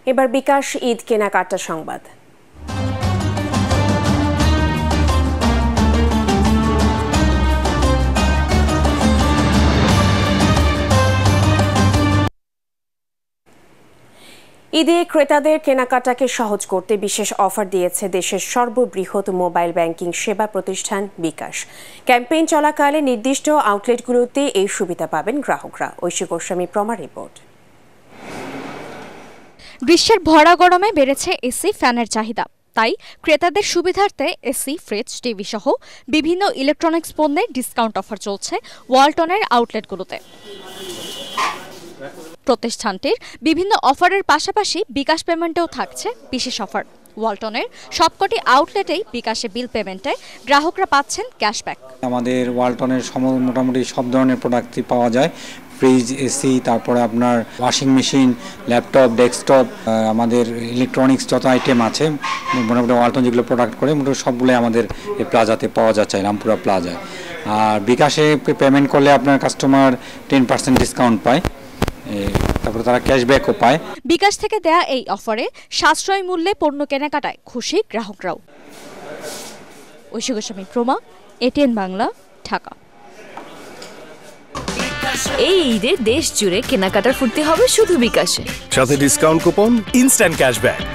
এবার বিকাশ ঈদ কেনাকাটা সংবাদ। ঈদে ক্রেতাদের কেনাকাটাকে সহজ করতে বিশেষ অফার দিয়েছে দেশের সর্ববৃহৎ মোবাইল ব্যাংকিং সেবা প্রতিষ্ঠান বিকাশ। ক্যাম্পেইন চলাকালে নির্দিষ্ট আউটলেটগুলোতে এই সুবিধা পাবেন গ্রাহকরা। ঐশী গোস্বামী প্রমা রিপোর্ট। গ্রীষ্মের ভরা গরমে বেড়েছে এসি ফ্যানের চাহিদা, তাই ক্রেতাদের সুবিধার্থে এসি, ফ্রিজ, টিভি সহ বিভিন্ন ইলেকট্রনিক্স পণ্যে ডিসকাউন্ট অফার চলছে ওয়ালটনের আউটলেটগুলোতে। প্রতিষ্ঠানটির বিভিন্ন অফারের পাশাপাশি বিকাশ পেমেন্টেও থাকছে বিশেষ অফার। ওয়ালটনের সবকটি আউটলেটেই বিকাশে বিল পেমেন্টে গ্রাহকরা পাচ্ছেন ক্যাশব্যাক। আমাদের ওয়ালটনের মোটামুটি সব ধরনের প্রোডাক্টই পাওয়া যায়, ফ্রিজ, এসি, তারপরে আপনার ওয়াশিং মেশিন, ল্যাপটপ, ডেস্কটপ, আমাদের ইলেকট্রনিক্স যত আইটেম আছে মোটামুটি ওয়ালটন যেগুলো প্রোডাক্ট করে মোটামুটি সবগুলোই আমাদের এই প্লাজাতে পাওয়া যাচ্ছে, রামপুরা প্লাজায়। আর বিকাশে পেমেন্ট করলে আপনার কাস্টমার 10% ডিসকাউন্ট পায়, তারপরে তারা ক্যাশব্যাকও পায়। বিকাশ থেকে দেয়া এই অফারে সাশ্রয় মূল্যে পণ্য কেনাকাটায় খুশি গ্রাহকরাও। ঐশী গোস্বামী প্রমা, ATN বাংলা, ঢাকা। এই ঈদে দেশ জুড়ে কেনাকাটার ফুর্তি হবে শুধু বিকাশে, সাথে ডিসকাউন্ট কুপন, ইনস্ট্যান্ট ক্যাশব্যাক।